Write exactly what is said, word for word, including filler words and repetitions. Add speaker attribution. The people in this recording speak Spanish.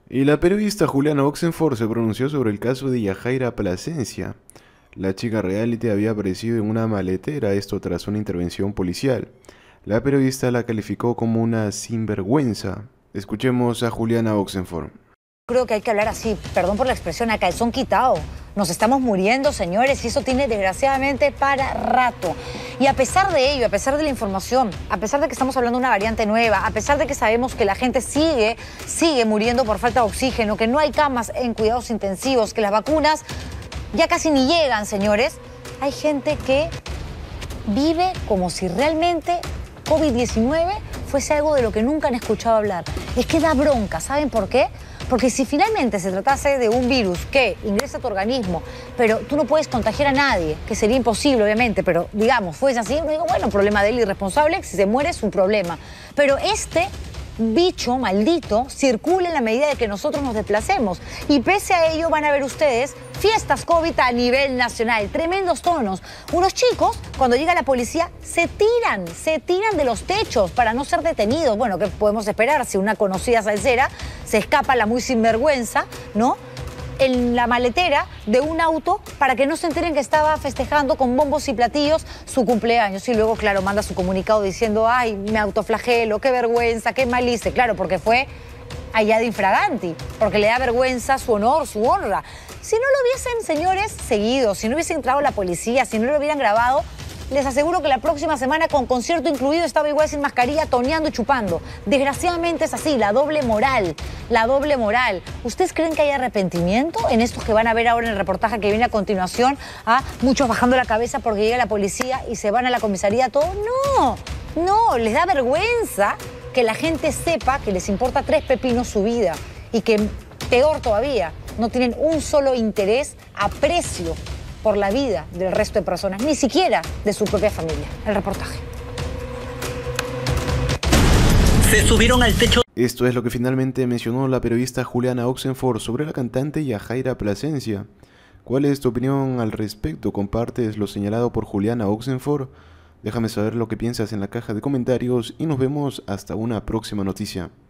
Speaker 1: Y la periodista Juliana Oxenford se pronunció sobre el caso de Yajaira Plasencia. La chica reality había aparecido en una maletera, esto tras una intervención policial. La periodista la calificó como una sinvergüenza. Escuchemos a Juliana Oxenford.
Speaker 2: Creo que hay que hablar así, perdón por la expresión, a calzón quitado. Nos estamos muriendo, señores, y eso tiene desgraciadamente para rato. Y a pesar de ello, a pesar de la información, a pesar de que estamos hablando de una variante nueva, a pesar de que sabemos que la gente sigue, sigue muriendo por falta de oxígeno, que no hay camas en cuidados intensivos, que las vacunas ya casi ni llegan, señores, hay gente que vive como si realmente COVID diecinueve fuese algo de lo que nunca han escuchado hablar. Es que da bronca, ¿saben por qué? Porque si finalmente se tratase de un virus que ingresa a tu organismo, pero tú no puedes contagiar a nadie, que sería imposible, obviamente, pero digamos, fuese así, uno digo, bueno, problema del irresponsable, si se muere es un problema. Pero este bicho maldito circula en la medida de que nosotros nos desplacemos. Y pese a ello van a ver ustedes fiestas COVID a nivel nacional, tremendos tonos. Unos chicos, cuando llega la policía, se tiran, se tiran de los techos para no ser detenidos. Bueno, ¿qué podemos esperar si una conocida salsera se escapa la muy sinvergüenza, ¿no?, en la maletera de un auto para que no se enteren que estaba festejando con bombos y platillos su cumpleaños? Y luego, claro, manda su comunicado diciendo, ay, me autoflagelo, qué vergüenza, qué mal hice. Claro, porque fue allá de infraganti, porque le da vergüenza su honor, su honra. Si no lo hubiesen, señores, seguido, si no hubiese entrado la policía, si no lo hubieran grabado, les aseguro que la próxima semana, con concierto incluido, estaba igual sin mascarilla, toneando y chupando. Desgraciadamente es así, la doble moral, la doble moral. ¿Ustedes creen que hay arrepentimiento en estos que van a ver ahora en el reportaje que viene a continuación? A muchos bajando la cabeza porque llega la policía y se van a la comisaría todos. No, no, les da vergüenza que la gente sepa que les importa tres pepinos su vida y que, peor todavía, no tienen un solo interés, aprecio por la vida del resto de personas, ni siquiera de su propia familia. El reportaje.
Speaker 3: Se subieron al techo.
Speaker 1: Esto es lo que finalmente mencionó la periodista Juliana Oxenford sobre la cantante Yajaira Plasencia. ¿Cuál es tu opinión al respecto? ¿Compartes lo señalado por Juliana Oxenford? Déjame saber lo que piensas en la caja de comentarios y nos vemos hasta una próxima noticia.